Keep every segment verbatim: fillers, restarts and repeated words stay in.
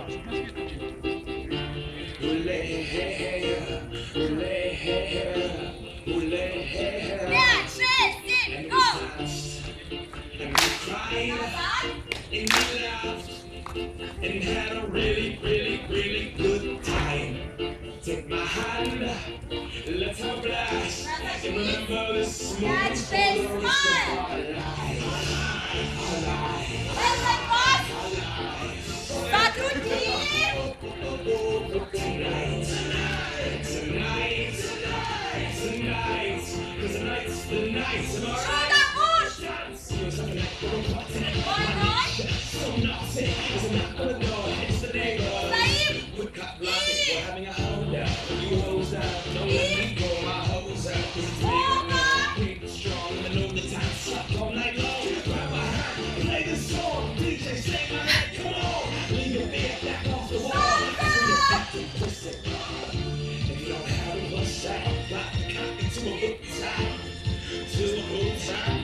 Пять, шесть, семь, go! And laughed and had a really, really, really good time. Take my hand, let's have a blast, and remember this moment for the rest of our lives. Our lives. Tonight, tonight, tonight, tonight, tonight, because tonight's the night of our lives. So naughty, because I'm not gonna know it's the neighborhood. We're cut blocking, we're having a hold down. You hose down, don't let me go, my hose out. Cause it's neighborhood, people strong, and I know the time suck all night long. Grab my hand, play this song, D J say my name, come on. Leave your feet back off the wall. If you don't have a bus out, rock the count into a good time. To a good time.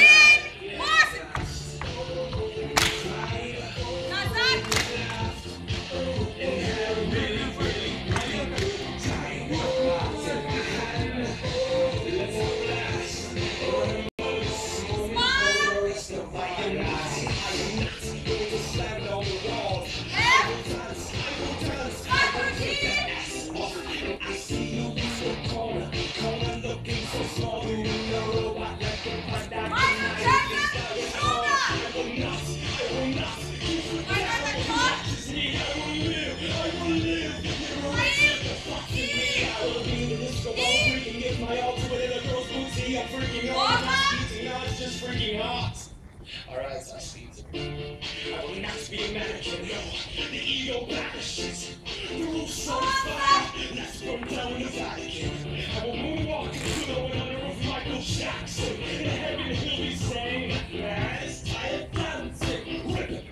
Alright, so I speak to me. I will not be American, no. The ego vanishes. The roof so fire. Let's go down the Vatican. I will moonwalk into the wind under of Michael Jackson. In heaven he'll be saying, as I am dancing. Rip it.